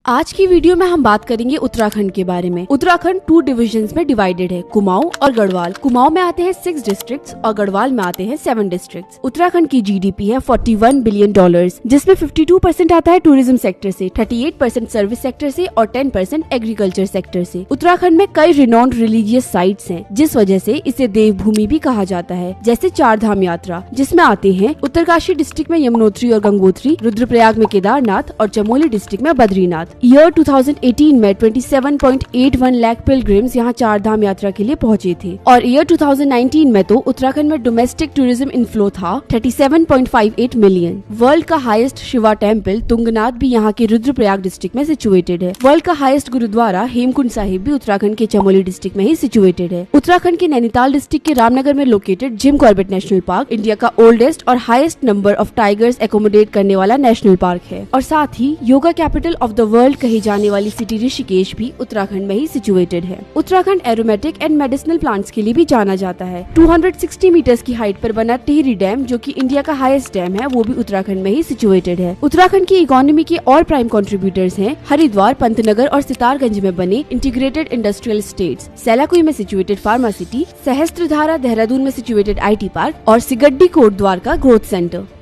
आज की वीडियो में हम बात करेंगे उत्तराखंड के बारे में। उत्तराखंड 2 डिविजन्स में डिवाइडेड है, कुमाऊं और गढ़वाल। कुमाऊं में आते हैं 6 डिस्ट्रिक्ट्स और गढ़वाल में आते हैं 7 डिस्ट्रिक्ट्स। उत्तराखंड की जीडीपी है $41 बिलियन, जिसमें 52% आता है टूरिज्म सेक्टर से, 38% सर्विस सेक्टर से और 10% एग्रीकल्चर सेक्टर से। उत्तराखंड में कई रिनोन्ड रिलीजियस साइट्स हैं, जिस वजह से इसे देवभूमि भी कहा जाता है, जैसे 4 धाम यात्रा, जिसमें आते हैं उत्तरकाशी डिस्ट्रिक्ट में यमुनोत्री और गंगोत्री, रुद्रप्रयाग में केदारनाथ और चमोली डिस्ट्रिक्ट में बद्रीनाथ। ईयर 2018 में 27.81 लाख पिलग्रिम्स यहाँ 4 धाम यात्रा के लिए पहुँचे थे और ईयर 2019 में तो उत्तराखंड में डोमेस्टिक टूरिज्म इनफ्लो था 37.58 मिलियन। वर्ल्ड का हाईएस्ट शिवा टेम्पल तुंगनाथ भी यहाँ के रुद्रप्रयाग डिस्ट्रिक्ट में सिचुएटेड है। वर्ल्ड का हाईएस्ट गुरुद्वारा हेमकुंड साहिब भी उत्तराखंड के चमोली डिस्ट्रिक्ट में ही सिचुएटेड है। उत्तराखंड के नैनीताल डिस्ट्रिक्ट के रामनगर में located Jim Corbett national park India का ओल्डेस्ट और highest number of tigers accommodate करने वाला नेशनल पार्क है और साथ ही yoga capital of the world कही जाने वाली सिटी ऋषिकेश भी उत्तराखंड में ही सिचुएटेड है। Uttarakhand aromatic and medicinal plants के लिए भी जाना जाता है। 260 मीटर्स की हाइट पर बना टिहरी डैम, जो कि इंडिया का हाईएस्ट डैम है, वो भी उत्तराखंड में ही सिचुएटेड है। उत्तराखंड की इकोनॉमी के और प्राइम कंट्रीब्यूटर्स हैं हरिद्वार, पंतनगर और सितारगंज में बने इंटीग्रेटेड इंडस्ट्रियल स्टेट्स, सेलाकुई में situated pharma city, Sahastradhara Dehradun में सिचुएटेड IT पार्क और सिगड्डी कोटद्वार का ग्रोथ सेंटर।